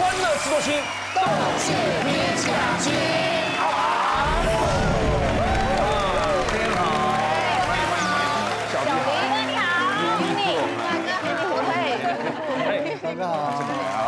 欢乐智多星， 动气米奖金。 非常好，欢迎，小丽好， 你好， 大哥好，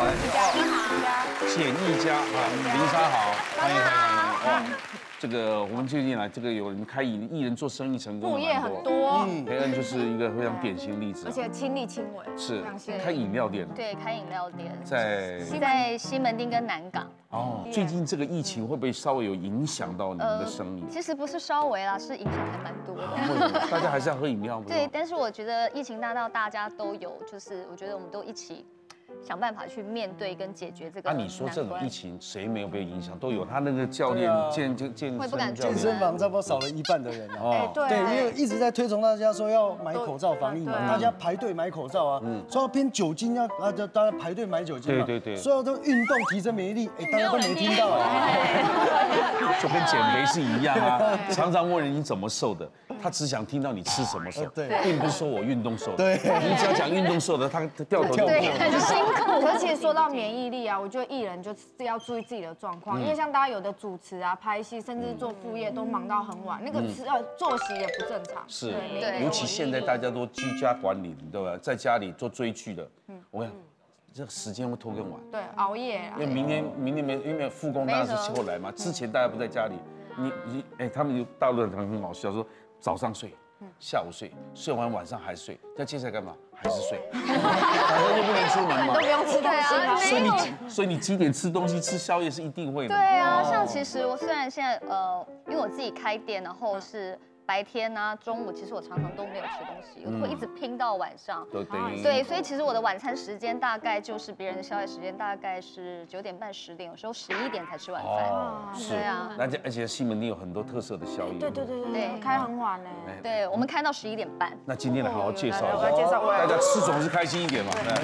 简一家啊，林莎好，欢迎。哇，这个我们最近啊，这个有人开艺人做生意成功， 副业很多， 培恩就是一个非常典型例子， 而且亲力亲为。 是开饮料店， 对，开饮料店， 在西门町跟南港。 哦，最近这个疫情会不会稍微有影响到你们的生意？ 其实不是稍微啦，是影响还蛮多的。 大家还是要喝饮料吗？ 对，但是我觉得疫情大到大家都有，就是我觉得我们都一起想办法去面对跟解决这个。 你说这种疫情谁没有被影响？都有，他那个教练健身房差不多少了一半的人啊。 对， 因为一直在推崇大家说要买口罩防疫嘛，大家排队买口罩啊，说要偏酒精啊，大家排队买酒精嘛。 对， 说要都运动提升免疫力，大家都没听到啊。 就跟减肥是一样啊，常常问人你怎么瘦的，他只想听到你吃什么瘦，并不是说我运动瘦的。 对， 你只要讲运动瘦的，他掉头就过。 对，很辛苦。可是其实说到免疫力啊，我觉得艺人就是要注意自己的状况，因为像大家有的主持啊、拍戏，甚至做副业都忙到很晚，那个作息也不正常。 是，尤其现在大家都居家管理，对吧？在家里做追剧的，我跟你讲，这个时间会拖更晚。 对，熬夜啊。 因为明年没，因为复工当然是后来嘛，之前大家不在家里，他们大陆人很好笑，说早上睡，下午睡，睡完晚上还睡，那接下来干嘛？还是睡，反正又不能出门嘛， 都不用吃东西。 所以你几点吃东西、吃宵夜是一定会的。 对啊，像其实我虽然现在因为我自己开店，然后是白天啊、中午，其实我常常都没有吃东西，我会一直拼到晚上。对，所以其实我的晚餐时间大概就是别人的宵夜时间，大概是9点半、10点，有时候11点才吃晚饭。 是啊， 而且西门町有很多特色的宵夜。 对，开很晚呢。 对，我们开到11点半。 那今天来好好介绍一下，大家吃总是开心一点嘛。来。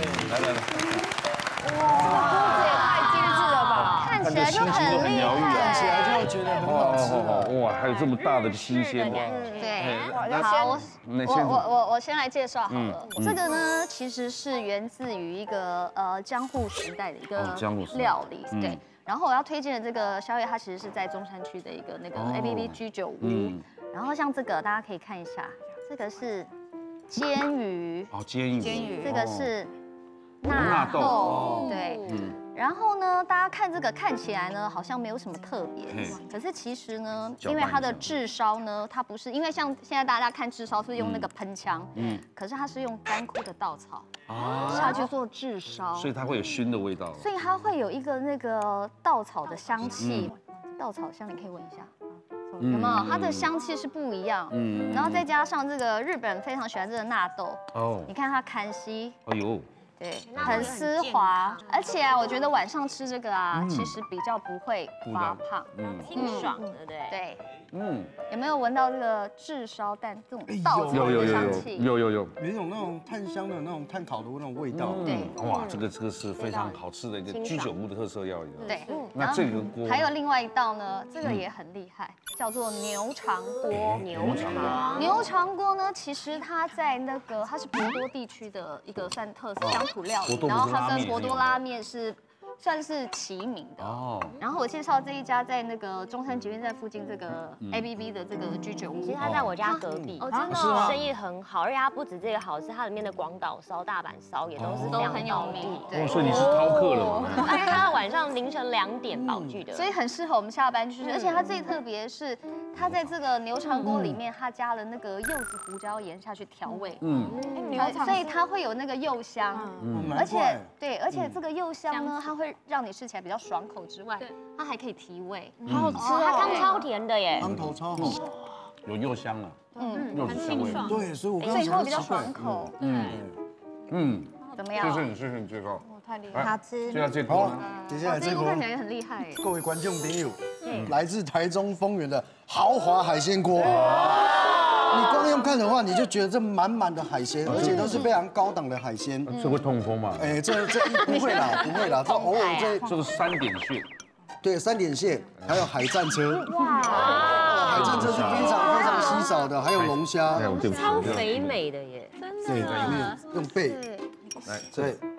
哇，这也太精致了吧！ 看起来就很厉害， 看起来就觉得很好吃。 哇，还有这么大的新鲜。 对，好，我先来介绍好了。这个呢，其实是源自于一个江户时代的一个料理，对。然后我要推荐的这个宵夜，它其实是在中山区的一个那个 ABB 居酒屋。然后像这个大家可以看一下，这个是煎鱼， 煎鱼， 这个是纳豆，对。然后呢，大家看这个看起来呢好像没有什么特别，可是其实呢，因为它的炙烧呢，它不是因为像现在大家看炙烧是用那个喷枪，可是它是用干枯的稻草下去做炙烧， 所以它会有熏的味道， 所以它会有一个那个稻草的香气，稻草香你可以闻一下。有没有？它的香气是不一样，然后再加上这个日本人非常喜欢这个纳豆，你看它砍稀，哎呦，对，很丝滑，而且啊，我觉得晚上吃这个啊，其实比较不会发胖， 清爽的，对。 对，有没有闻到这个炙烧蛋这种稻草的香气？ 有， 有一种那种炭香的那种炭烤的那种味道。 对， 哇，这个是非常好吃的一个居酒屋的特色料理。 对， 那这个锅还有另外一道呢，这个也很厉害，叫做牛肠锅。牛肠锅呢，其实它在那个它是博多地区的一个算特色乡土料理，然后它跟博多拉面是算是齐名的哦。然后我介绍这一家在那个中山捷运站附近这个 ABB 的这个居酒屋， 其实它在我家隔壁， 哦，真的生意很好，而且它不止这个好吃，它里面的广岛烧、大阪烧也都是非常很有名。 对，所以你是饕客了嘛？ 而且它晚上凌晨2点保具的， 所以很适合我们下班去吃。而且它最特别是，它在这个牛肠锅里面，它加了那个柚子胡椒盐下去调味，所以它会有那个柚香，而且这个柚香呢，它会让你吃起来比较爽口之外，它还可以提味， 好好吃哦。 它汤超甜的耶， 汤头超好， 有柚香了，柚子香味， 对，所以我刚所以它会比较奇怪爽口，怎么样？ 谢谢你介绍， 太厉害，好吃。 就要这锅， 接下来这锅看起来也很厉害。 各位观众朋友，来自台中丰原的豪华海鲜锅。你光用看的话，你就觉得这满满的海鲜，而且都是非常高档的海鲜。 这会痛风吗？ 这不会啦，这偶尔这个3点蟹， 对，3点蟹，还有海战车。哇，海战车是非常稀少的，还有龙虾， 超肥美的耶， 对，里面用贝，来，对，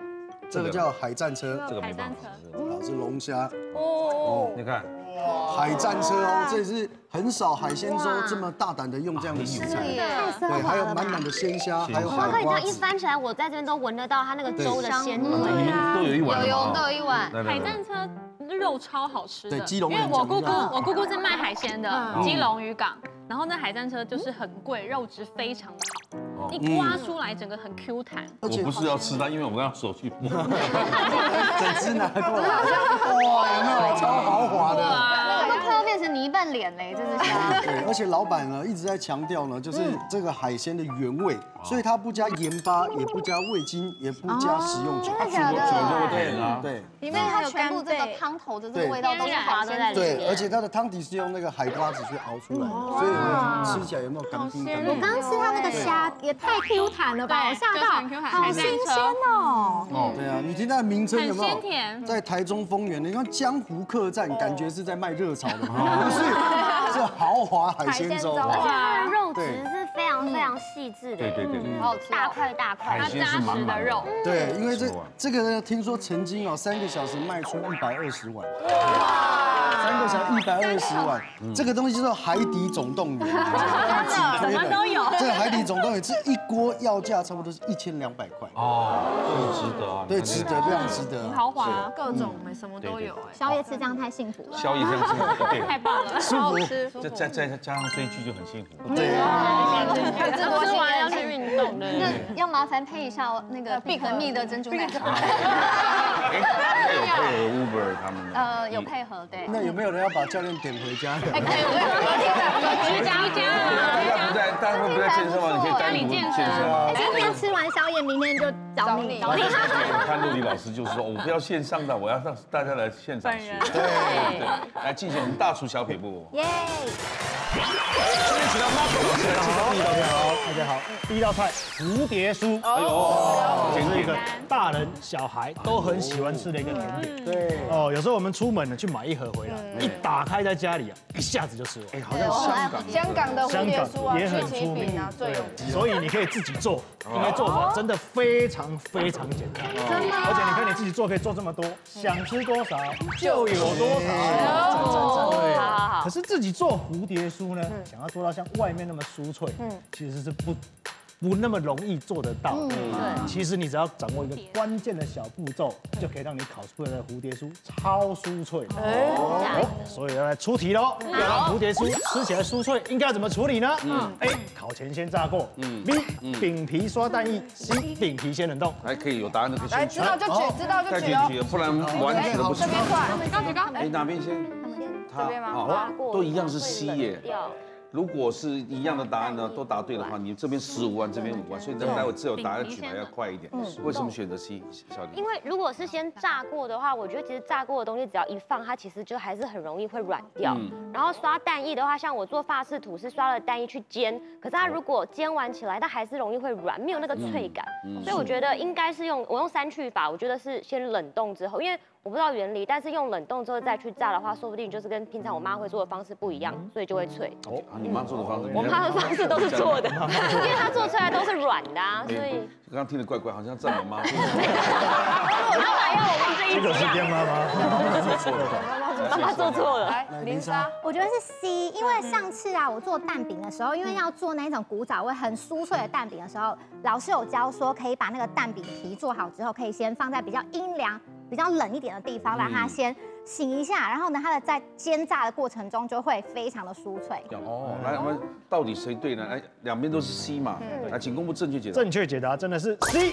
这个叫海战车， 这个没办法， 好是龙虾。 哦， 你看， 海战车哦，这也是很少海鲜粥这么大胆的用这样的食材，对，还有满满的鲜虾，还有哇，可以这样一海瓜子。 翻起来，我在这边都闻得到它那个粥的鲜味。 都有一碗了嘛， 都有一碗。 海战车肉超好吃的， 对基隆因为我姑人讲的姑是卖海鲜的，基隆渔港，然后那海战车就是很贵，肉质非常的好，一刮出来整个很 Q 弹。 我不是要吃它，因为我刚刚手去摸。 整只拿过来，哇，有没有超豪华的？ 那个都快要变成泥拌脸嘞，这只虾。 对，而且老板呢一直在强调呢，就是这个海鲜的原味，所以他不加盐巴，也不加味精，也不加食用酒。 真的假的？ 对啊， 对里面还有全部这个汤头的这个味道都是海鲜对，而且它的汤底是用那个海瓜子去熬出来的，所以有没有吃起来有没有干冰干冰？ 我刚刚吃它那个虾也太 Q 弹了吧，我吓到，好新鲜哦。 对啊，你听它的名称有没有？ 很鲜甜在台中丰原，你看江湖客栈，感觉是在卖热炒的，不是，是豪华海鲜粥。 而且它的肉质是非常非常细致的， 对， 好好吃， 大块大块， 海鲜是满满的肉。 对，因为这个呢，听说曾经哦3个小时卖出120碗。3个小时120碗，这个东西叫做海底总动员，真的什么都有。 这个海底总动员这一锅要价差不多是1200块。 哦，这值得啊。 对，值得，非常值得。 豪华， 各种什么都有哎。 宵夜吃这样太幸福了。 宵夜这样吃，对， 太棒了， 舒服。 再加上追剧就很幸福。 对， 吃完要去运动的。 那要麻烦配一下那个必可蜜的珍珠奶茶。 哎，有配合 Uber 他们的。 有配合，对。 那有没有人要把教练点回家？ 可以，我居家大家会不在健身房，你可以单独健身啊。 今天吃完宵夜，明天就找你。 我看陆离老师就是说，我不要线上的，我要让大家来现场学。对，来进行我们大厨小撇步。 耶！ 今天请到 Marco 老师来介绍第一道菜。好，大家好，第一道菜蝴蝶酥。哎呦，这是一个大人小孩都很喜欢吃的一个甜点。对，哦，有时候我们出门呢去买一盒回来，一打开在家里啊，一下子就吃完。哎， 好像香港的蝴蝶酥啊， 也很出名啊，最有名。所以你可以自己做，因为做法真的非常非常简单。真的。而且你看你自己做可以做这么多，想吃多少就有多少。对。可是自己做蝴蝶酥呢，想要做到像外面那么酥脆，其实是不那么容易做得到。对，其实你只要掌握一个关键的小步骤，就可以让你烤出来的蝴蝶酥超酥脆。所以要来出题喽，要让蝴蝶酥吃起来酥脆，应该要怎么处理呢？A. 烤前先炸过。B. 饼皮刷蛋液。C. 饼皮先冷冻。 还可以有答案的可以来， 先知道就举，知道就举哦。 不然完全不行。 这边快， 举高。 哎，哪边先？ 这边吗？ 好，都一样是 C 耶。如果是一样的答案呢，都答对的话，你这边15万，这边5万，所以待会自由答案举牌要快一点。为什么选择 C， 小李？ 因为如果是先炸过的话，我觉得其实炸过的东西只要一放，它其实就还是很容易会软掉。然后刷蛋液的话，像我做法式吐司刷了蛋液去煎，可是它如果煎完起来，它还是容易会软，没有那个脆感。所以我觉得应该是我用3去法，我觉得是先冷冻之后，因为我不知道原理，但是用冷冻之后再去炸的话，说不定就是跟平常我妈会做的方式不一样，所以就会脆。 哦，你妈做的方式？ 我妈的方式都是错的，因为她做出来都是软的啊，所以。 刚刚听得怪怪，好像赞美妈。 妈妈要我们这一这个是跟妈妈，妈妈做错了。 来，林莎， 我觉得是 C， 因为上次啊，我做蛋饼的时候，因为要做那种古早味很酥脆的蛋饼的时候，老师有教说可以把那个蛋饼皮做好之后，可以先放在比较阴凉、比较冷一点的地方，让它先醒一下，然后呢，它在煎炸的过程中就会非常的酥脆。 哦，来，我们到底谁对呢？来，两边都是 C 嘛，来，请公布正确解答。 正确解答真的是 C。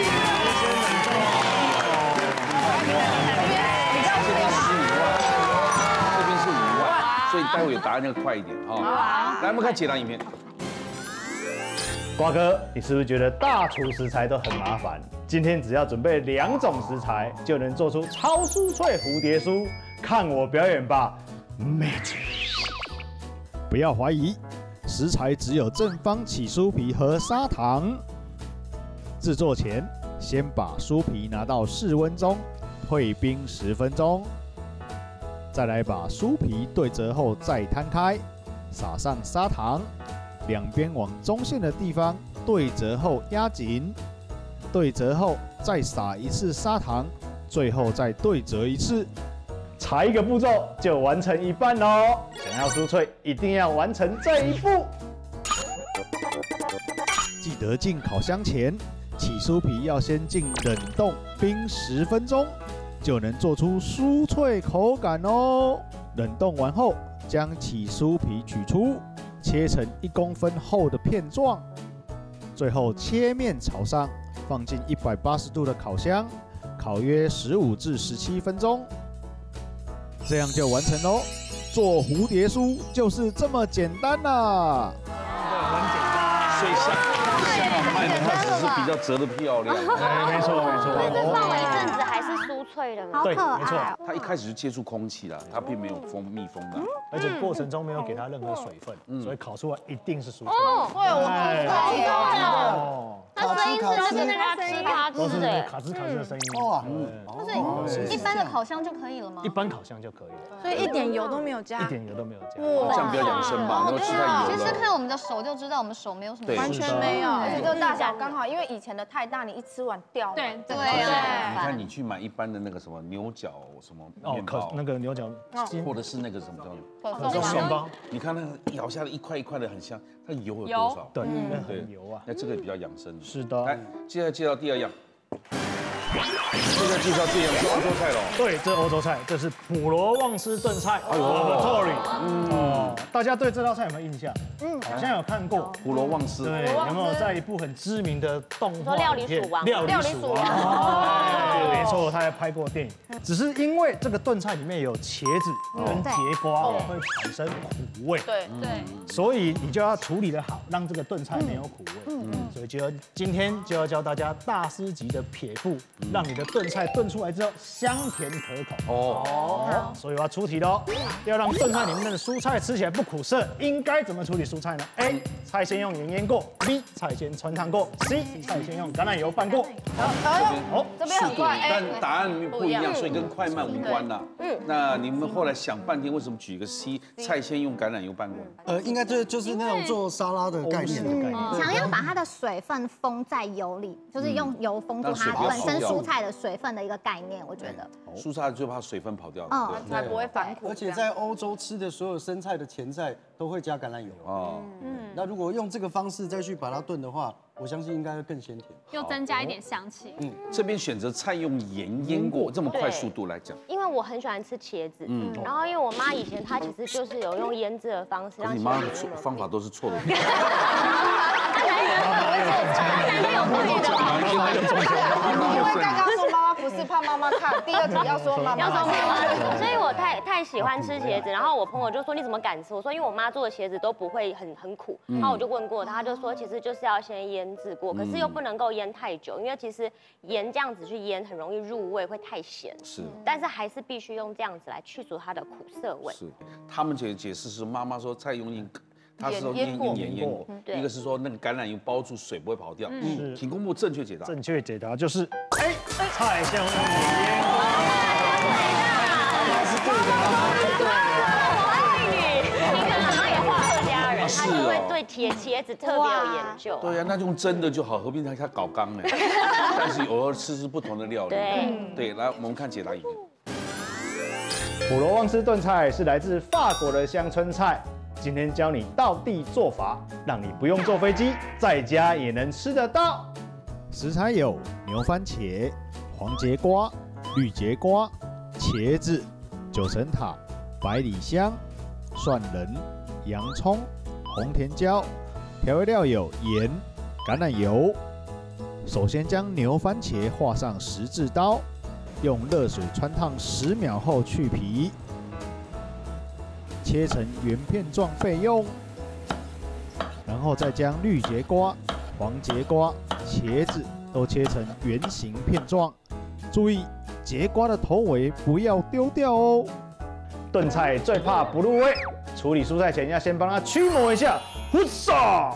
这边15万，这边是5万，所以待会有答案要快一点哈。来，我们看解答影片。 瓜哥，你是不是觉得大厨食材都很麻烦？今天只要准备2种食材，就能做出超酥脆蝴蝶酥。看我表演吧 ，Magic！ 不要怀疑，食材只有正方起酥皮和砂糖。制作前，先把酥皮拿到室温中退冰10分钟，再来把酥皮对折后再摊开，撒上砂糖，两边往中线的地方对折后压紧，对折后再撒一次砂糖，最后再对折一次。 才一个步骤就完成一半喽！想要酥脆，一定要完成这一步。 记得进烤箱前，起酥皮要先进冷冻冰10分钟，就能做出酥脆口感哦。冷冻完后，将起酥皮取出，切成1公分厚的片状，最后切面朝上，放进180度的烤箱，烤约15至17分钟。这样就完成喽！做蝴蝶酥就是这么简单啦。 很简单， 所以香港卖的它只是比较折得漂亮。 没错没错。 但是放了一阵子还是酥脆的嘛。 好可没错爱哦。 它一开始就接触空气了，它并没有密封的。 而且过程中没有给它任何水分，所以烤出来一定是酥脆。 对，我哦， 它声音是真的它吃它都是吃的。 卡吱卡吱的声音。 哇， 就是一般的烤箱就可以了吗一？般烤箱就可以了， 所以一点油都没有加， 一点油都没有加。 这样比较养生吧，然后吃太油其实了。 看我们的手就知道，我们手没有什么对完全没有，而且这个大小嗯刚好，因为以前的太大，你一吃完掉。 对对你啊。 看你去买一般的那个什么牛角什么面包， 那个牛角筋或者是那个什么叫可颂面包， 你看那个咬下来一块一块的很香，它油有多少？ 对，那对很油啊。 那这个比较养生。 是的来，接下来介绍第2样。现在介绍这样是欧洲菜喽。 对，这欧洲菜，这是普罗旺斯炖菜 ，Lavatory。大家对这道菜有没有印象？好像有看过。 普罗旺斯。 对，有没有在一部很知名的动画料影片理鼠王料理鼠王，没错，他还拍过电影。只是因为这个炖菜里面有茄子跟节瓜，会产生苦味。 对对， 所以你就要处理得好，让这个炖菜没有苦味。所以今天就要教大家大师级的撇步，让你的炖菜炖出来之后香甜可口。哦，所以我要出题喽，要让炖菜里面的蔬菜吃起来不苦涩，应该怎么处理蔬菜呢 ？A. 菜先用盐腌过 ，B. 菜先汆烫过 ，C. 菜先用橄榄油拌过。 这边很快， 但答案不一样，所以跟快慢无关啦。那你们后来想半天，为什么举一个 C？ 菜先用橄榄油拌过？ 应该就是那种做沙拉的概念。 想要把它的水分封在油里，就是用油封住它本身蔬菜的水分的一个概念，我觉得。 蔬菜最怕水分跑掉。 才不会反苦。 而且在欧洲吃的所有生菜的前菜都会加橄榄油哦。那如果用这个方式再去把它炖的话，我相信应该会更鲜甜， 又增加一点香气。 这边选择菜用盐腌过，这么快速度来讲。 因为我很喜欢吃茄子，然后因为我妈以前她其实就是有用腌制的方式让你妈方法都是错的。 因为刚刚说妈妈不是怕妈妈看，第2题要说妈妈。 所以我太喜欢吃茄子，然后我朋友就说你怎么敢吃？我说因为我妈做的茄子都不会很苦，然后我就问过她，就说其实就是要先腌制过，可是又不能够腌太久，因为其实盐这样子去腌很容易入味，会太咸。 是， 但是还是必须用这样子来去除它的苦涩味。 是，他们解释是妈妈说菜用他是用盐腌过，一个是说那个橄榄油包住水不会跑掉。请公布正确解答。 正确解答就是 A. 菜先用盐腌过。 我爱你，你看妈妈也画客家人，她因为对茄子特别有研究。 对呀，那用蒸的就好，何必他搞缸呢？但是偶尔吃是不同的料理。对，来我们看解答影片。 普罗旺斯炖菜是来自法国的乡村菜。今天教你道地做法，让你不用坐飞机，在家也能吃得到。 食材有牛番茄、黄节瓜、绿节瓜、茄子、九层塔、百里香、蒜仁、洋葱、红甜椒。调味料有盐、橄榄油。首先将牛番茄划上十字刀，用热水汆烫10秒后去皮。切成圆片状备用，然后再将绿节瓜、黄节瓜、茄子都切成圆形片状。注意节瓜的头尾不要丢掉哦。 炖菜最怕不入味，处理蔬菜前要先帮它驱魔一下。呼撒！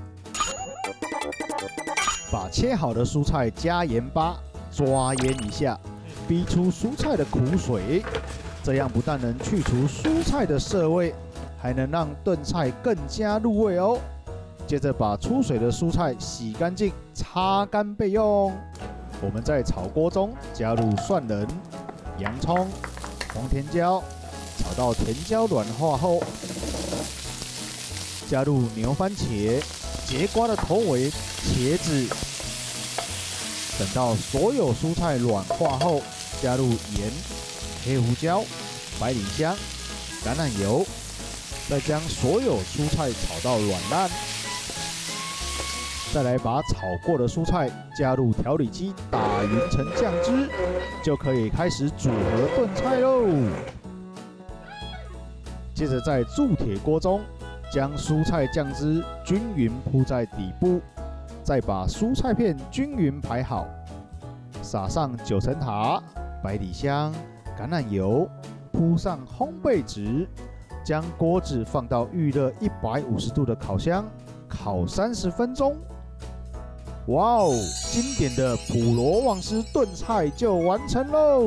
把切好的蔬菜加盐巴，抓腌一下，逼出蔬菜的苦水。这样不但能去除蔬菜的涩味，还能让炖菜更加入味哦。接着把出水的蔬菜洗干净，擦干备用。 我们在炒锅中加入蒜仁、洋葱、红甜椒，炒到甜椒软化后，加入牛番茄、节瓜的头尾、茄子，等到所有蔬菜软化后，加入盐、黑胡椒、百里香、橄榄油，再将所有蔬菜炒到软烂。再来把炒过的蔬菜加入调理机打匀成酱汁，就可以开始组合炖菜喽。接着在铸铁锅中将蔬菜酱汁均匀铺在底部，再把蔬菜片均匀排好，撒上9层塔、百里香、橄榄油，铺上烘焙纸，将锅子放到预热150度的烤箱烤30分钟。哇哦，经典的普罗旺斯炖菜就完成喽！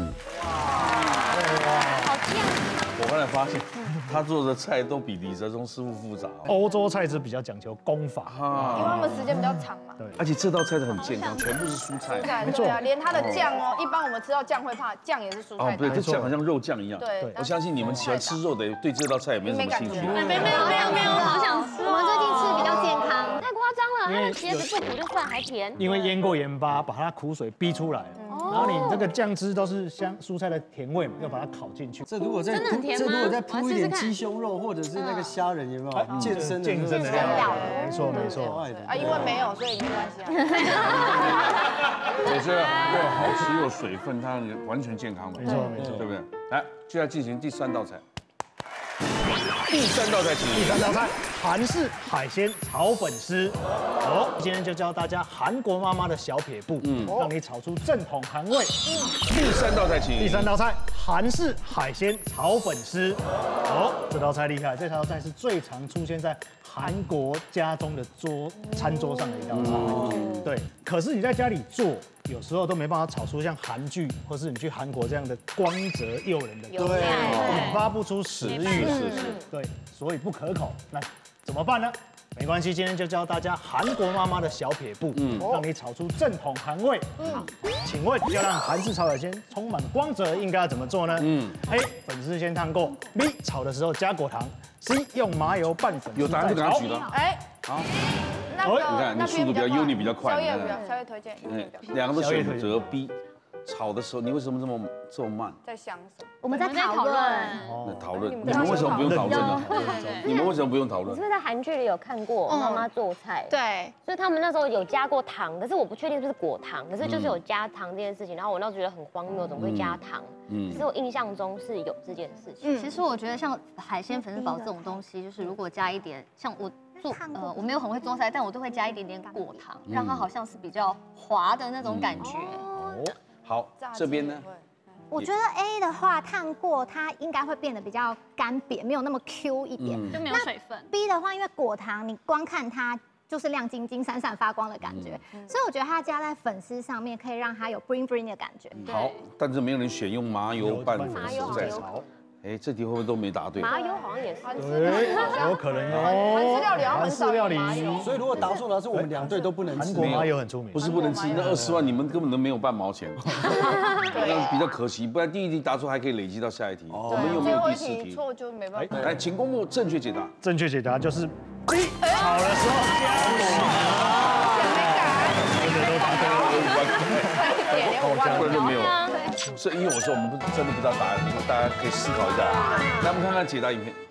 我后来发现，他做的菜都比李泽忠师傅复杂。 欧洲菜是比较讲求功法， 因为他们时间比较长嘛。 对， 而且这道菜都很健康，全部是蔬菜。 没错，连它的酱哦，一般我们吃到酱会怕，酱也是蔬菜。 哦，对，这酱好像肉酱一样。 对， 我相信你们喜欢吃肉的，对这道菜也没什么兴趣。 没有，好想吃。 我们最近吃比较健康， 太夸张了，它的茄子不苦就算，还甜。 因为腌过盐巴，把它苦水逼出来，然后你这个酱汁都是蔬菜的甜味嘛，要把它烤进去。 这如果再铺一点鸡胸肉或者是那个虾仁，有没有健身的料？ 没错没错。 啊，因为没有，所以没关系啊。 我觉得又好吃又水分，它完全健康的。 没错没错， 对不对？来，接下来进行第3道菜。第3道菜，请。 第3道菜，韩式海鲜炒粉丝。哦，今天就教大家韩国妈妈的小撇步，让你炒出正统韩味。 第3道菜，请。 第3道菜，韩式海鲜炒粉丝。哦，这道菜厉害，这道菜是最常出现在韩国家中的餐桌上的一道菜。对，可是你在家里做，有时候都没办法炒出像韩剧或是你去韩国这样的光泽诱人的， 对， 引发不出食欲，对，所以不可口。那怎么办呢？没关系，今天就教大家韩国妈妈的小撇步，让你炒出正统韩味。好，请问要让韩式炒海鲜充满光泽，应该要怎么做呢？A. 粉丝先烫过 ，B. 炒的时候加果糖 ，C. 用麻油拌粉丝有答案就给他举了。 哎， 好。你看你速度比较优，你比较快。 宵夜推荐。 2个都选择 B。炒的时候，你为什么这么慢？ 在想什么？ 我们在讨论。 讨论，你们为什么不用讨论呢？你们为什么不用讨论？ 是不是在韩剧里有看过妈妈做菜？ 对， 所以他们那时候有加过糖，可是我不确定是不是果糖，可是就是有加糖这件事情。然后我那时候觉得很荒谬，怎么会加糖？可是我印象中是有这件事情。 其实我觉得像海鲜粉丝煲这种东西，就是如果加一点，像我做我没有很会做菜，但我都会加一点点果糖，让它好像是比较滑的那种感觉。 好，这边呢？ 我觉得 A 的话烫过，它应该会变得比较干瘪，没有那么 Q 一点， 就没有水分。 B 的话，因为果糖你光看它就是亮晶晶、闪闪发光的感觉，所以我觉得它加在粉丝上面可以让它有 bling bling 的感觉。 好，但是没有人选用麻油拌粉丝再炒。哎，这题会不会都没答对？ 麻油好像也是， 有可能哦。韩式料理， 韩式料理， 所以如果答错了，是我们2队都不能吃。 韩国麻油很出名， 不是不能吃，那20万你们根本都没有半毛钱，那比较可惜。不然第1题答错还可以累积到下一题。我们又没有第4题， 错就没办法。 来，请公布正确解答。 正确解答就是 B， 炒的时候加果糖。真的都答对了， 我加过就没有。是因为我说我们真的不知道答案，大家可以思考一下。来，我们看看解答影片。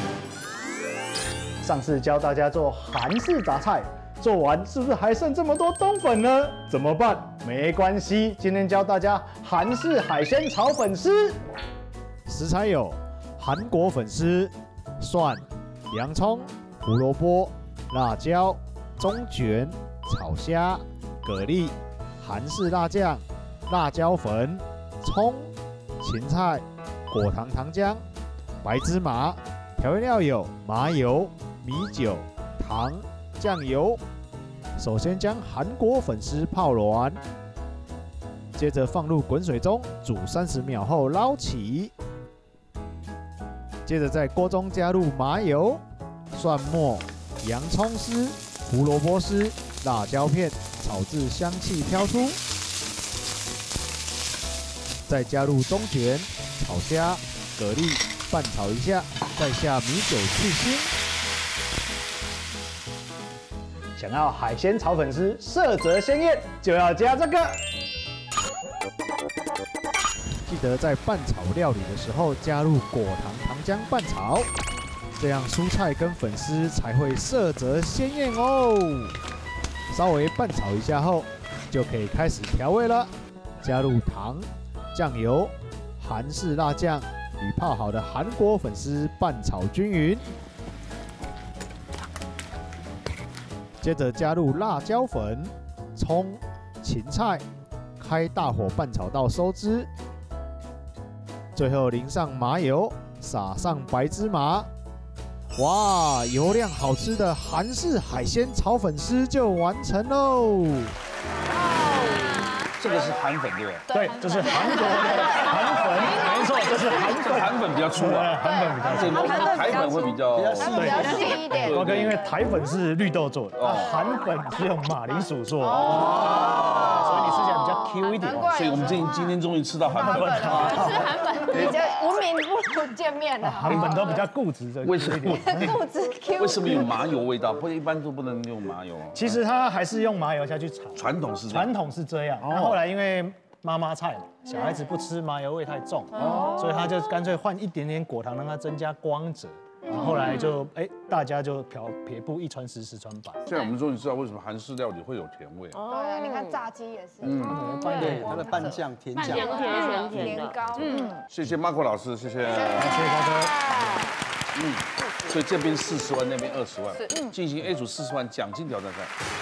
上次教大家做韩式杂菜，做完是不是还剩这么多冬粉呢？怎么办？没关系，今天教大家韩式海鲜炒粉丝。 食材有韩国粉丝、蒜、洋葱、胡萝卜、辣椒、中卷、炒虾、蛤蜊、韩式辣酱、辣椒粉、葱、芹菜、果糖糖浆、白芝麻。调味料有麻油、米酒、糖、酱油。首先将韩国粉丝泡软，接着放入滚水中煮30秒后捞起。接着在锅中加入麻油、蒜末、洋葱丝、胡萝卜丝、辣椒片，炒至香气飘出。 再加入中卷、炒虾、蛤蜊，拌炒一下，再下米酒去腥。 想要海鲜炒粉丝色泽鲜艳，就要加这个。 记得在拌炒料理的时候加入果糖、糖浆拌炒，这样蔬菜跟粉丝才会色泽鲜艳哦。稍微拌炒一下后，就可以开始调味了。加入糖、酱油、韩式辣酱与泡好的韩国粉丝拌炒均匀。接着加入辣椒粉、葱、芹菜，开大火拌炒到收汁。最后淋上麻油，撒上白芝麻，哇，油亮好吃的韩式海鲜炒粉丝就完成喽！ 这个是韩粉对不对？ 对，这是韩国的韩粉，没错，这是韩粉。 韩粉比较粗啊， 韩粉比较粗， 台粉会比较比较细一点。 包哥，因为台粉是绿豆做的，韩粉是用马铃薯做的，所以你吃起来比较 Q 一点。 所以我们今天终于吃到韩粉了， 吃韩粉比较文明不见面了。 韩粉都比较固执的， 为什么？ 固执 Q。 为什么有麻油味道？不，一般都不能用麻油。 其实它还是用麻油下去炒， 传统是这样。 后来因为妈妈菜嘛，小孩子不吃麻油味太重，所以他就干脆换一点点果糖，让它增加光泽。然后后来就大家就撇步一传十，十传百。 现在我们终于知道为什么韩式料理会有甜味。 对啊，你看炸鸡也是， 对，它的拌酱、甜酱、 甜年糕， 谢谢 Marco 老师，谢谢。 谢谢高哥。 所以这边40万，那边20万，进行 A 组40万奖金挑战赛。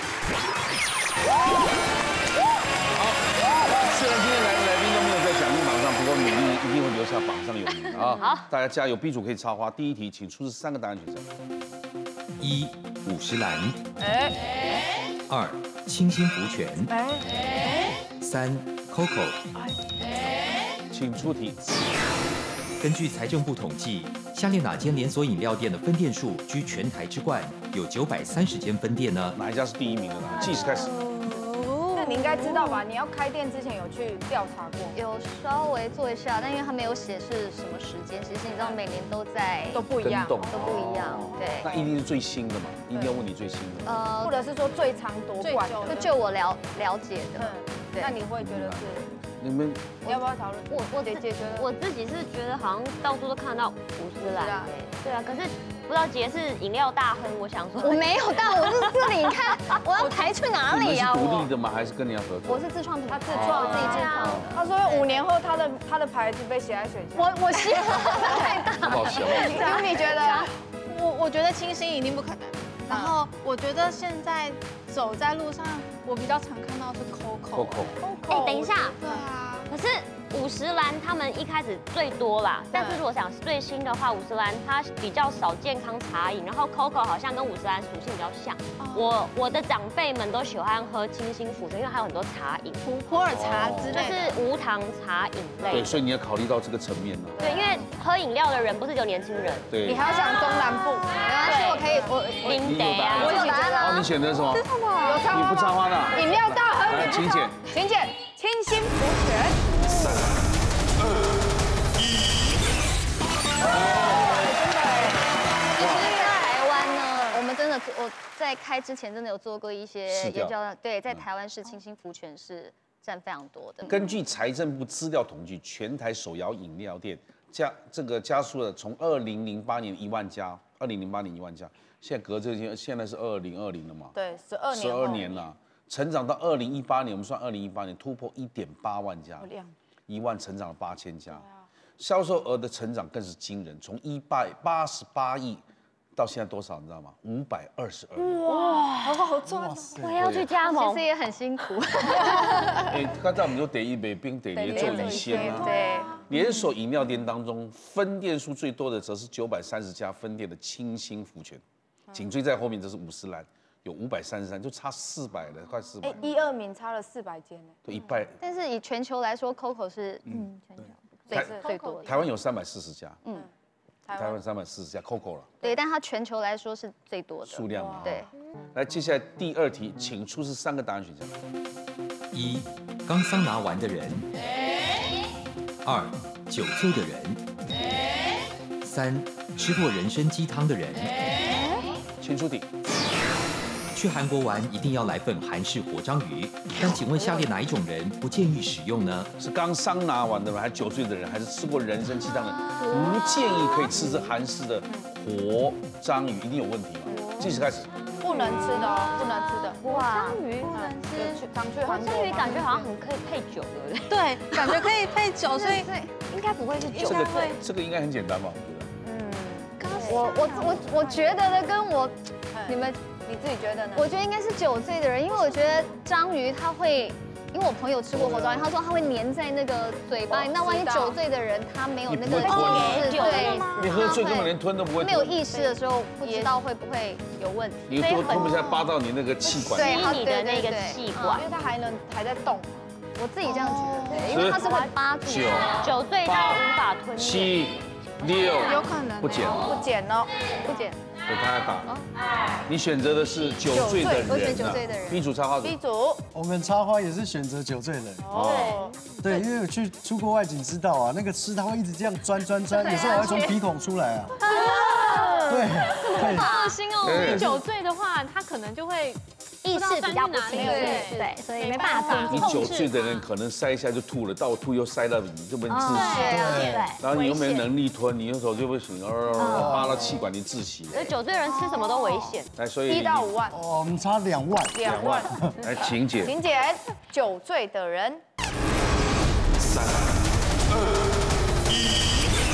虽然今天来宾都没有在奖金榜上，不过努力一定会留下榜上有名啊！好，大家加油 ，B 组可以插花。第一题，请出示3个答案选项 ：1. 50岚，2. 清新福泉，3. Coco。 请出题。 根据财政部统计，下列哪间连锁饮料店的分店数居全台之冠？有930间分店呢？ 哪一家是第1名的呢？计时开始。 那你应该知道吧？你要开店之前有去调查过？ 有稍微做一下，但因为他没有写是什么时间，其实你知道每年都不一样， 都不一样，对。 那一定是最新的嘛？一定要问你最新的。 或者是说最长夺冠的？ 就我了解的，对。 那你会觉得是？ 你要不要讨论？ 我自己觉得，我自己是觉得好像到处都看到50岚，对啊，可是不知道姐是饮料大亨，我想说我没有到，我是这里，你看我要排去哪里啊？ 你是独立的吗？还是跟人家合作？ 我是自创品牌， 他自创自己制造。他说5年后他的牌子被写在选项。 我希望太大。 好小。 你觉得？ 我觉得清新一定不可能。然后我觉得现在走在路上，我比较常看到是 Coco。 等一下。 对啊。 可是50岚他们一开始最多啦，但是如果想最新的话，50岚它比较少健康茶饮，然后 Coco 好像跟50岚属性比较像。我的长辈们都喜欢喝清新福泉，因为还有很多茶饮， 普洱茶之类的， 就是无糖茶饮类。 对，所以你要考虑到这个层面呢。 对，因为喝饮料的人不是只有年轻人， 对， 你还要想中南部， 没关系，我可以林得啊， 我有答案了。 你选择什么？ 有插花吗？ 你不插花的。 饮料大亨， 请减， 请减，清新福泉。3、2、1。 其实在台湾呢，我们真的我在开之前真的有做过一些研究，对，在台湾市清新福泉是占非常多的。 根据财政部资料统计，全台手摇饮料店加速了从2008年1万家，2008年1万家，现在隔这些，现在是2020了嘛？ 对，12 年了，成长到2018年，我们算2018年突破1.8万家，1万成长了8000家，销售额的成长更是惊人，从188亿到现在多少你知道吗？522亿。 哇，好赚！ 我要去加盟， 其实也很辛苦。 刚才我们说得一杯冰，得连做一鲜啊。 对。 连锁饮料店当中，分店数最多的则是930家分店的清新福泉，紧追在后面则是50岚，有533，就差400了，快400。 1、2名差了400间呢。 对，100。 但是以全球来说 ，Coco 是全球最多的。 台湾有340家，台湾340家 Coco 了。 对，但它全球来说是最多的数量嘛。 对。 来，接下来第2题，请出示3个答案选项： 1. 刚桑拿完的人 2. 酒醉的人。3. 吃过人参鸡汤的人。 请出题。 去韩国玩一定要来份韩式活章鱼，但请问下列哪一种人不建议使用呢？ 是刚桑拿完的人，还是酒醉的人，还是吃过人参鸡汤的人？不建议可以吃这韩式的活章鱼，一定有问题嘛？计时开始。 不能吃的哦，不能吃的。 哇， 章鱼不能吃。 常去韩国章鱼感觉好像很可以配酒，对不对？ 对，感觉可以配酒，所以应该不会是酒。 这个应该很简单吧？我我觉得的跟你自己觉得呢？ 我觉得应该是酒醉的人，因为我觉得章鱼它会，因为我朋友吃过活章鱼，他说它会粘在那个嘴巴里。那万一酒醉的人他没有那个意识，对， 你喝醉根本连吞都不会。 没有意识的时候，不知道会不会有问题。 你吞不下扒到你那个气管， 对， 你的那个气管， 因为它还在动。 我自己这样觉得，因为它是会扒住。 酒醉到无法吞 7、6， 有可能不减哦，不减。 给他打。你选择的是酒醉的人， 我选酒醉的人。 B 组插花组。 B 组， 我们插花也是选择酒醉的人。哦。对，因为我去出国外景知道啊，那个吃它会一直这样钻，有时候还会从鼻孔出来啊。对。 好恶心哦！酒醉的话，他可能就会。 意识比较不清楚，对，所以没办法你酒醉的人可能塞一下就吐了，倒吐又塞到你，就不能窒息。 对， 然后你又没能力吞，你用手就不行，扒到气管，你窒息。 所以酒醉人吃什么都危险。 来，所以 1到5万。 哦，我们差2万。 2万。 来，请解。 请解，酒醉的人。 3、2、1。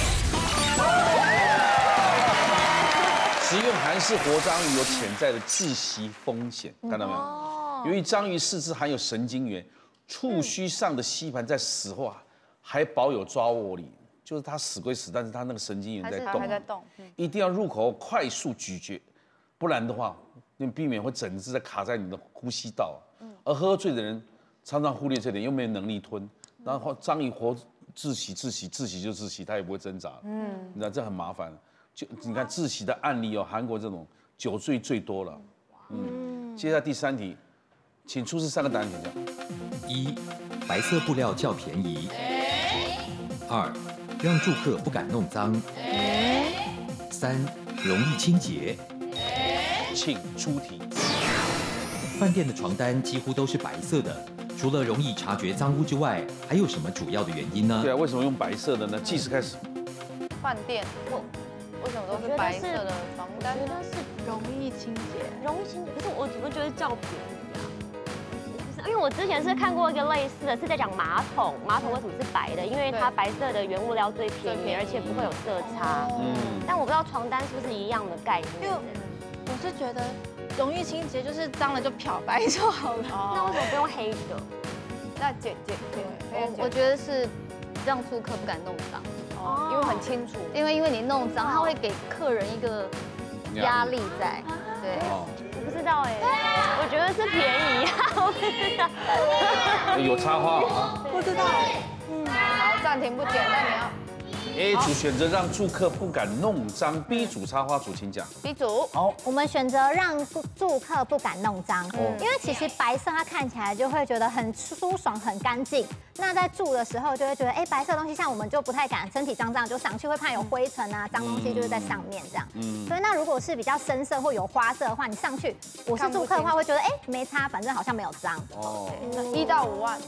食用韩式活章鱼有潜在的窒息风险，看到没有？由于章鱼四肢含有神经元，触须上的吸盘在死化，还保有抓握力，就是它死归死，但是它那个神经元在动， 还在动。 一定要入口快速咀嚼，不然的话，你避免会整只在卡在你的呼吸道。而喝醉的人常常忽略这点，又没有能力吞，然后章鱼活窒息就窒息，它也不会挣扎。你知道这很麻烦。 就你看窒息的案例哦，韩国这种酒醉最多了。接下来第3题，请出示3个答案选项。 1. 白色布料较便宜。2. 让住客不敢弄脏。3. 容易清洁。 请出题。 饭店的床单几乎都是白色的，除了容易察觉脏污之外，还有什么主要的原因呢？ 对啊，为什么用白色的呢？计时开始。 饭店为什么都是白色的床单？ 我觉得是容易清洁， 可是我怎么觉得较便宜啊？因为我之前是看过一个类似的，是在讲马桶为什么是白的？因为它白色的原物料最便宜，而且不会有色差。但我不知道床单是不是一样的概念。 因为我是觉得容易清洁，就是脏了就漂白就好了。 那为什么不用黑的？ 那我觉得是让住客不敢弄脏。 因为很清楚， 因为你弄脏，它会给客人一个压力在，对。 我不知道哎，我觉得是便宜啊，我不知道。 有插花。 不知道。 好，暂停不剪，那你要。 A 组选择让住客不敢弄脏 ，B 组插花组请讲。 B 组好， 我们选择让住客不敢弄脏，因为其实白色它看起来就会觉得很舒爽、很干净。那在住的时候就会觉得，哎，白色的东西像我们就不太敢，身体脏脏就上去，会怕有灰尘啊、脏东西就是在上面这样。所以那如果是比较深色或有花色的话，你上去，我是住客的话会觉得，哎，没差，反正好像没有脏。 哦，1到5万。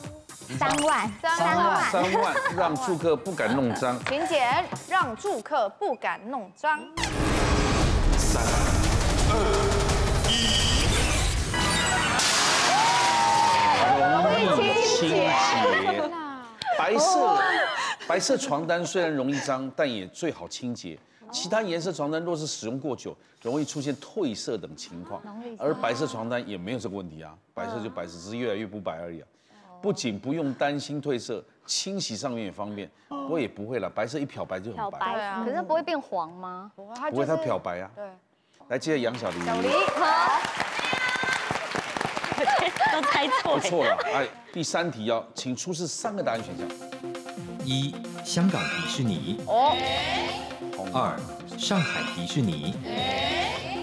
3万， 让住客不敢弄脏。 请减，让住客不敢弄脏。 3、2、1，容易清洁。白色床单虽然容易脏，但也最好清洁。其他颜色床单若是使用过久，容易出现褪色等情况。而白色床单也没有这个问题啊，白色就白色，只是越来越不白而已啊。 不仅不用担心褪色，清洗上面也方便，不过也不会了，白色一漂白就很白。 对啊， 可是不会变黄吗？ 不会，它漂白啊。对。来，接着杨小黎。 小黎，好。 都猜错。 不错了，哎，第3题要请出示3个答案选项。 1. 香港迪士尼。2. 上海迪士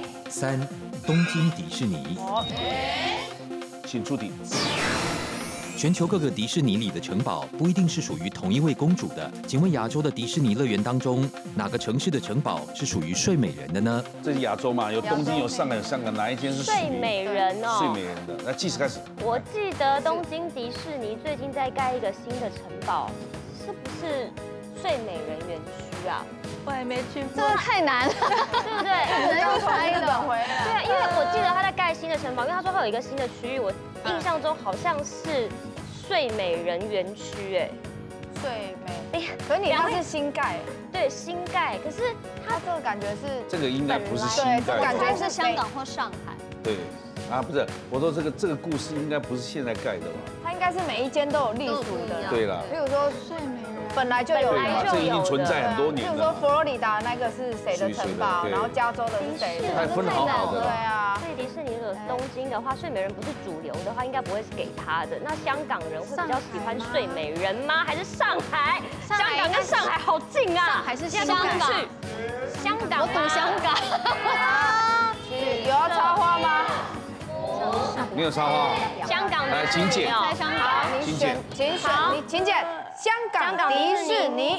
尼。3. 东京迪士尼。 请出题。 全球各个迪士尼里的城堡不一定是属于同一位公主的。请问亚洲的迪士尼乐园当中，哪个城市的城堡是属于睡美人的呢？ 这是亚洲嘛，有东京、有上海、有香港，哪一间是睡美人哦？ 睡美人的，那计时开始。 我记得东京迪士尼最近在盖一个新的城堡，是不是睡美人园区啊？ 我也没去过， 这个太难了， 对不对？ 只能从日本回来。 对啊，因为我记得他在盖新的城堡，因为他说他有一个新的区域，我印象中好像是睡美人园区，哎， 睡美，可是你那是新盖， 对，新盖，可是它这个感觉是这个应该不是新对， 盖， 感觉是香港或上海。 对，啊，不是，我说这个故事应该不是现在盖的吧？ 它应该是每一间都有隶属的。 对啦， 比如说睡美人本来就有， 这已经存在很多年了。 比如说佛罗里达那个是谁的城堡，然后加州的是谁的， 它分好好的。 对啊， 所以迪士尼的东京的话，睡美人不是主流的话，应该不会是给他的。那香港人会比较喜欢睡美人吗？还是上海？香港跟上海好近啊！ 还是香港？香港， 我赌香港。 有要插花吗？ 没有插花。 香港来，请剪。 在香港， 请剪。 请选，请剪。香港迪士尼。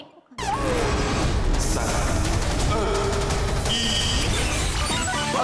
3、2、1。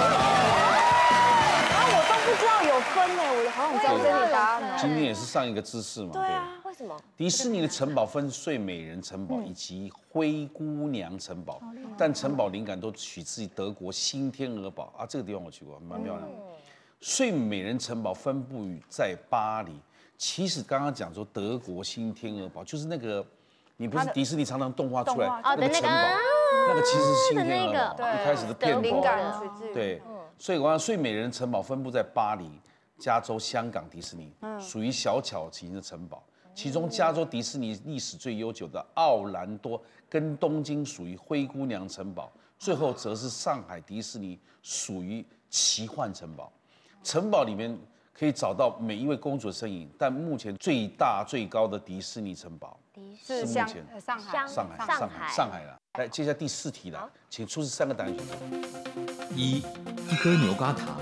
我都不知道有分呢，我好想知道这题答案。 今天也是上一个知识嘛。 对啊， 为什么？ 迪士尼的城堡分睡美人城堡以及灰姑娘城堡，但城堡灵感都取自于德国新天鹅堡啊，这个地方我去过，蛮漂亮的。睡美人城堡分布于在巴黎。其实刚刚讲说德国新天鹅堡就是那个，你不是迪士尼常常动画出来那个城堡，那个其实是新天鹅堡一开始的片头。 灵感取自于对，所以我讲睡美人城堡分布在巴黎、加州、香港迪士尼，属于小巧型的城堡。其中加州迪士尼历史最悠久的奥兰多跟东京属于灰姑娘城堡，最后则是上海迪士尼属于奇幻城堡。城堡里面可以找到每一位公主的身影，但目前最大最高的迪士尼城堡是目前上海了。来，接下来第4题了，请出示3个答案选项：1， 一颗牛轧糖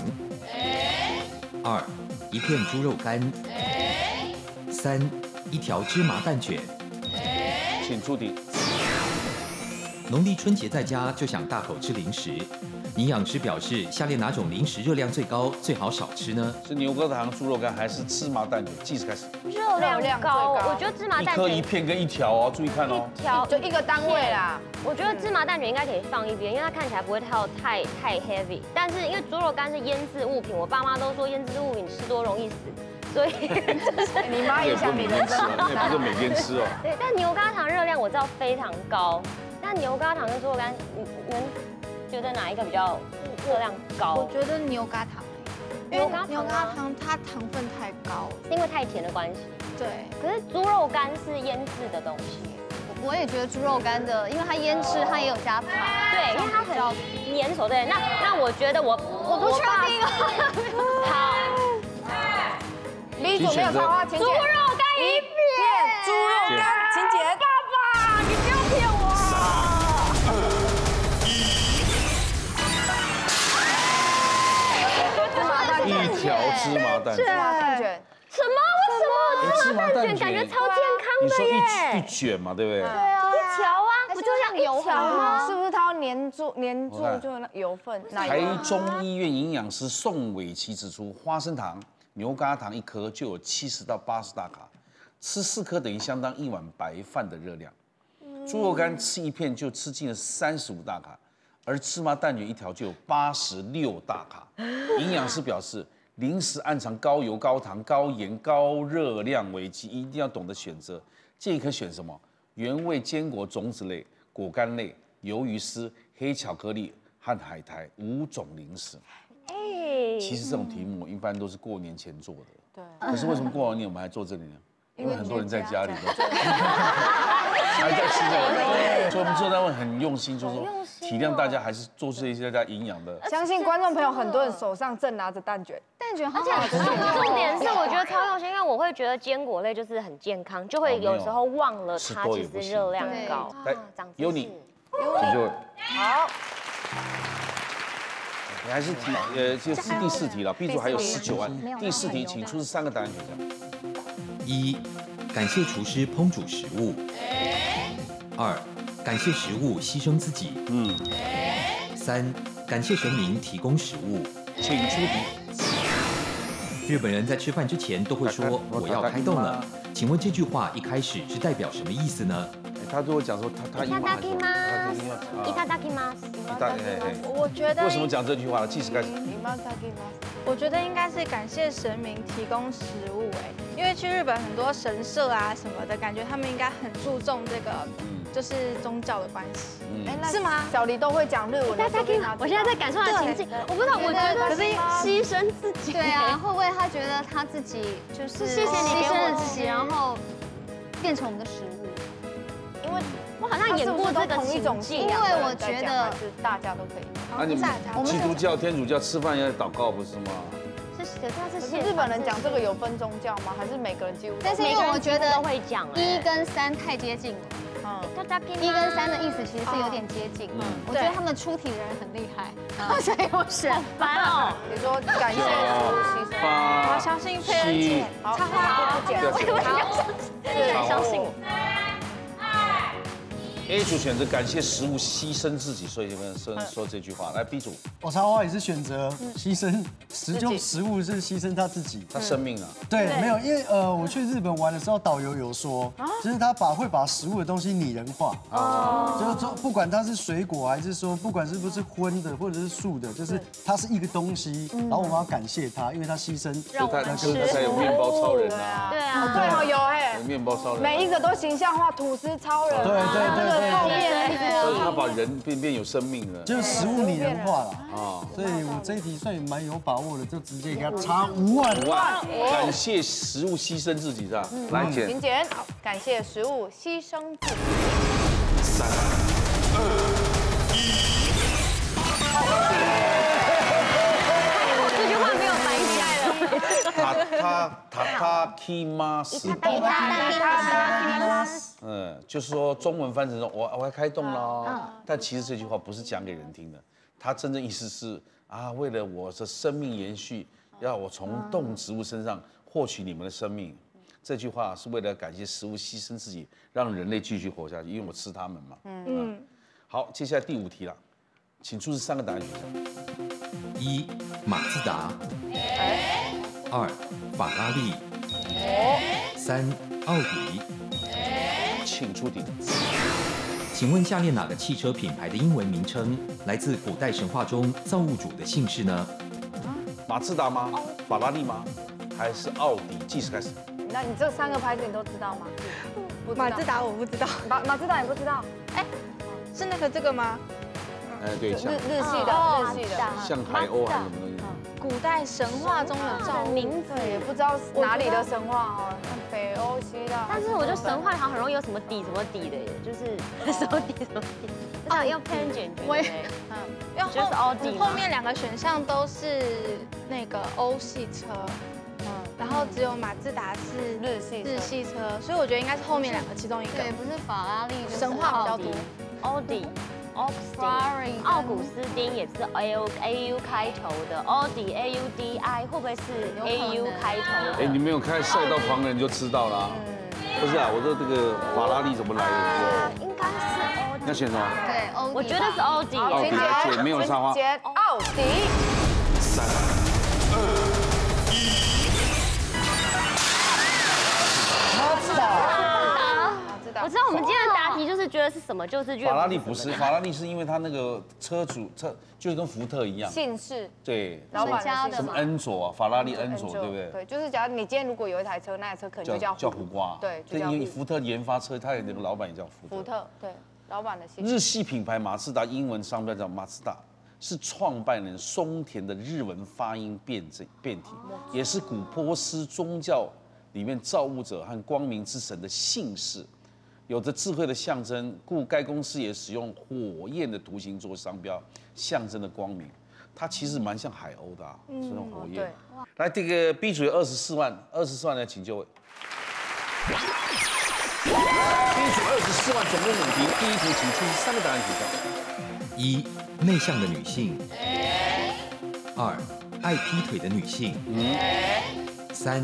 ；2，一片猪肉干；3，一条芝麻蛋卷。 请出题。 农历春节在家就想大口吃零食，营养师表示，下列哪种零食热量最高，最好少吃呢？ 是牛轧糖、猪肉干还是芝麻蛋卷？计时开始。 热量高，我觉得芝麻蛋卷 1颗1片跟1条哦，注意看哦。 1条就1个单位啦。 我觉得芝麻蛋卷应该可以放一边，因为它看起来不会太 heavy。但是因为猪肉干是腌制物品，我爸妈都说腌制物品吃多容易死。所以你妈影响你的吃哦，也不是每天吃哦。 对，但牛轧糖热量我知道非常高，但牛轧糖跟猪肉干，你们觉得哪一个比较热量高？ 我觉得牛轧糖，因为牛轧糖它糖分太高， 因为太甜的关系。 对， 可是猪肉干是腌制的东西。 我也觉得猪肉干的，因为它腌制，它也有加糖， 对，因为它很粘手。对，那我觉得我不确定啊。 好。 李总没有插花，请猪肉干1片， 猪肉干，请剪。 爸爸，你不要骗我。 1条芝麻蛋卷。 什么？为什么？芝麻蛋卷感觉超健康的耶！ 你说一卷嘛，对不对？ 对啊，1条啊，不就像油条吗？ 是不是它要粘住就那油分？ 台中医院营养师宋伟琪指出，花生糖、牛轧糖1颗就有70到80大卡，吃4颗等于相当1碗白饭的热量。猪肉干吃1片就吃进了35大卡，而芝麻蛋卷1条就有86大卡。营养师表示，零食暗藏高油、高糖、高盐、高热量危机，一定要懂得选择。建议可选什么？原味坚果种子类、果干类、鱿鱼丝、黑巧克力和海苔5种零食。其实这种题目一般都是过年前做的。对。可是为什么过完年我们还做这里呢？因为很多人在家里都还在吃这个，所以我们做单位很用心，就是说体谅大家，还是做出一些大家营养的。 相信观众朋友很多人手上正拿着蛋卷， 好好吃。 重点是我觉得超用心，因为我会觉得坚果类就是很健康，就会有时候忘了它其实热量高。 来，有你， 好。 你还是题，就是第4题了，B 组还有19万。第4题，请出示3个答案选项。 1. 感谢厨师烹煮食物。2. 感谢食物牺牲自己。3. 感谢神明提供食物。 请出题。 日本人在吃饭之前都会说“我要开动了”，请问这句话一开始是代表什么意思呢？ 他如果讲说他いただきます。いただきます。 我觉得为什么讲这句话？计时开始。 我觉得应该是感谢神明提供食物，因为去日本很多神社啊什么的，感觉他们应该很注重这个，就是宗教的关系。是吗？ 小黎都会讲日文。 我现在在感受他的情境，我不知道，我觉得可是牺牲自己。对啊，会不会他觉得他自己就是谢谢你给我自己，然后变成我们的食物？因为我好像演过这个同一种境，因为我觉得大家都可以。 那你们基督教、天主教吃饭要祷告不是吗？ 是日本人讲这个有分宗教吗？还是每个人几乎？ 但是因为我觉得都会讲 1跟3太接近了。1跟3的意思其实是有点接近。我觉得他们出题的人很厉害，所以我选烦哦。 你说感谢牺牲， 我相信佩恩姐，插话不剪， 对，相信我。 A 组选择感谢食物牺牲自己，所以说这句话。来 B 组， 我插花也是选择牺牲食物是牺牲他自己， 他生命啊。 对，没有，因为我去日本玩的时候，导游有说，就是他会把食物的东西拟人化，就是说不管它是水果还是说不管是不是荤的或者是素的，就是它是一个东西，然后我们要感谢他，因为他牺牲让我们吃。他有面包超人啊。 对啊， 对哦，有哎， 面包超人， 每一个都形象化，吐司超人。 对。 后面所以他把人变有生命了， 就是食物拟人化了啊。所以我这一题算也蛮有把握的，就直接给他插5万。 感谢食物牺牲自己是吧？来剪， 请剪。好，感谢食物牺牲自己。 3、2、1。 这句话没有白带了。 塔基马斯。就是说中文翻成说我要开动了，但其实这句话不是讲给人听的，它真正意思是为了我的生命延续，要我从动植物身上获取你们的生命。这句话是为了感谢食物牺牲自己，让人类继续活下去，因为我吃它们嘛。好，接下来第5题了，请出示3个答案选项 ：1. 马自达；2. 法拉利；3. 奥迪。 请出题。 请问下列哪个汽车品牌的英文名称来自古代神话中造物主的姓氏呢？ 马自达吗？法拉利吗？还是奥迪？计时开始。 那你这3个牌子你都知道吗？ 马自达我不知道， 马自达也不知道。 是这个吗？ 对， 日系的， 像海鸥还是什么东西？ 古代神话中的造物， 名字也不知道哪里的神话哦，北欧、希腊。 但是我觉得神话好像很容易有什么底的耶，就是什么底。要偏见，我也就是奥迪。后面2个选项都是那个欧系车，然后只有马自达是日系车，所以我觉得应该是后面2个其中一个。 对，不是法拉利， 神话比较多。 奥迪。奥古斯丁也是 AU 开头的，奥迪 AUDI 会不会是 AU 开头的？ 你没有看赛道狂人就知道了。不是啊，我说这个法拉利怎么来的？ 应该是奥迪。 那选什么？ 对，奥迪。我觉得是奥迪。 奥迪，姐没有插花。 剪奥迪。 3、2、1。 马自达。 我知道我们今天的答题就是觉得是什么就是法拉利不是，法拉利是因为他那个车就是跟福特一样， 姓氏对， 老板的什么恩佐啊，法拉利恩佐，对不对？ 对，就是假如你今天如果有一台车，那台车可能就叫胡瓜， 对， 因为福特研发车，他有那个老板也叫福特， 对，老板的姓。 日系品牌马自达英文商标叫马自达，是创办人松田的日文发音变体，也是古波斯宗教里面造物者和光明之神的姓氏。有着智慧的象征，故该公司也使用火焰的图形做商标，象征的光明。它其实蛮像海鸥的这种火焰。来，这个 B 组有24万，24万呢，请就位。B 组24万，总共5题，第1题请出3个答案选项 ：1. 内向的女性；2. 爱劈腿的女性；3.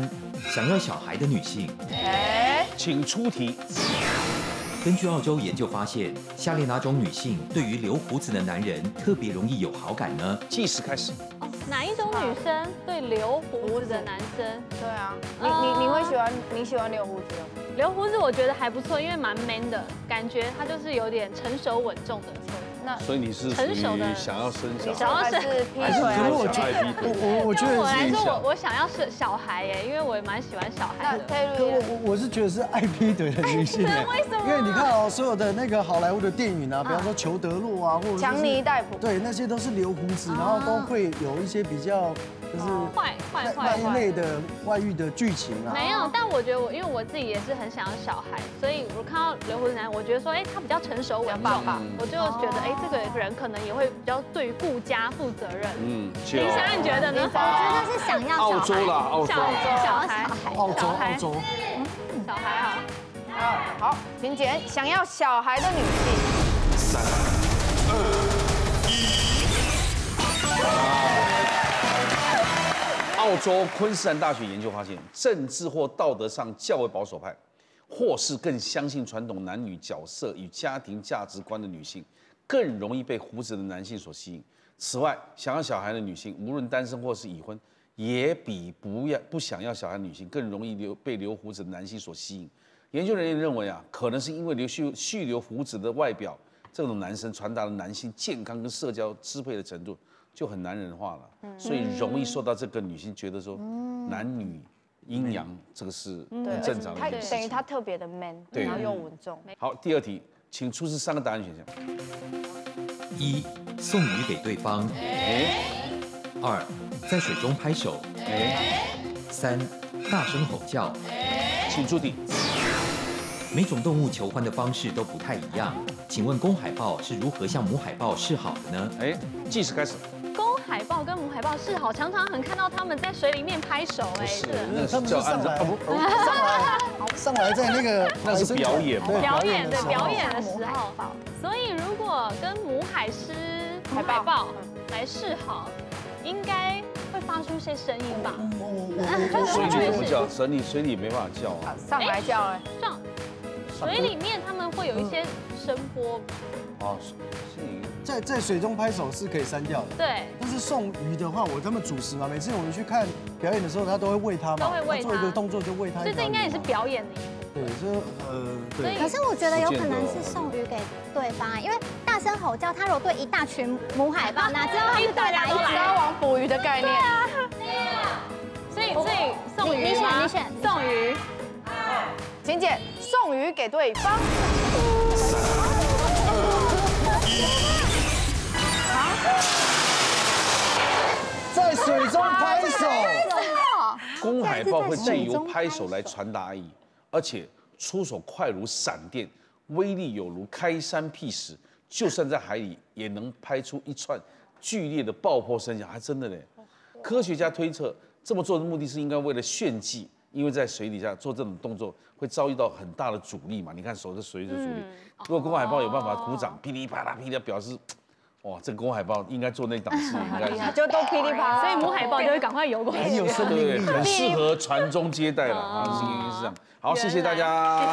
想要小孩的女性。 请出题。 根据澳洲研究发现，下列哪种女性对于留胡子的男人特别容易有好感呢？ 计时开始。 哪一种女生对留胡子的男生？ 对啊，你喜欢留胡子吗？ 留胡子我觉得还不错，因为蛮 man 的感觉，他就是有点成熟稳重的。 所以你是属于想要生小孩， 想要生劈腿还是我觉得我来说，我想要生小孩耶，因为我也蛮喜欢小孩的。 我是觉得是爱劈腿的女性。 为什么？ 因为你看哦，所有的那个好莱坞的电影啊，比方说裘德洛啊，或者强尼戴普， 对，那些都是留胡子，然后都会有一些比较就是那一类的外遇的剧情啊。 没有，但我觉得因为我自己也是很想要小孩，所以我看到留胡子男，我觉得说，他比较成熟稳重，我就觉得，这个人可能也会比较对于顾家负责任。林霞，你觉得呢？ 我觉得是想要澳洲啦，澳洲小孩， 澳洲， 小孩好，请捡想要小孩的女性。3、2、1。 澳洲昆士兰大学研究发现，政治或道德上较为保守派，或是更相信传统男女角色与家庭价值观的女性，更容易被胡子的男性所吸引。此外，想要小孩的女性，无论单身或是已婚，也比不想要小孩的女性更容易被留胡子的男性所吸引。研究人员认为可能是因为蓄留胡子的外表，这种男生传达了男性健康跟社交支配的程度就很男人化了，所以容易受到这个女性觉得说男女阴阳这个是很正常的一件事情。 等于他特别的 man， 然后又稳重。 好，第二题，请出示3个答案选项。 1. 送鱼给对方。2. 在水中拍手。3. 大声吼叫。 请出题。 每种动物求欢的方式都不太一样，请问公海豹是如何向母海豹示好的呢？ 计时开始。 公海豹跟母海豹示好，常常很看到他们在水里面拍手， 那他们是上来在那个那是表演嘛？ 表演的时候，所以如果跟母海豹来示好，应该会发出一些声音吧？ 水里怎么叫？水里没办法叫啊。 上来叫水里面他们会有一些声波。 在水中拍手是可以删掉的。 对。 但是送鱼的话，他们主持嘛，每次我们去看表演的时候，他都会喂他嘛，做一个动作就喂他。 所以这应该也是表演的一部分。 对， 对。可是我觉得有可能是送鱼给对方，因为大声吼叫，他如果对一大群母海豹，哪知道他是对哪一只？ 撒网捕鱼的概念。 对啊。所以送鱼吗？ 你选送鱼。 请姐送鱼给对方。 在水中拍手。 公海豹会借由拍手来传达爱意，而且出手快如闪电，威力有如开山辟石，就算在海里也能拍出一串剧烈的爆破声响，还真的嘞。科学家推测，这么做的目的是应该为了炫技。因为在水底下做这种动作会遭遇到很大的阻力嘛，你看手是水的阻力。如果公海豹有办法鼓掌，噼里啪啦噼里啪啦，表示，哇，这个公海豹应该做那档事，应该是就都噼里啪啦， 所以母海豹就会赶快游过去， 很有生命力， 很适合传宗接代了啊，是这样。好，谢谢大家，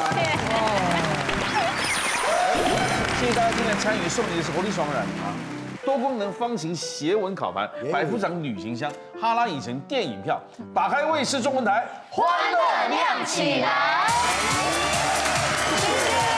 谢谢大家今天参与，送你的是活力双燃啊。多功能方形斜纹烤盘，百夫长旅行箱，哈拉影城电影票，打开卫视中文台， 欢乐亮起来。 谢谢。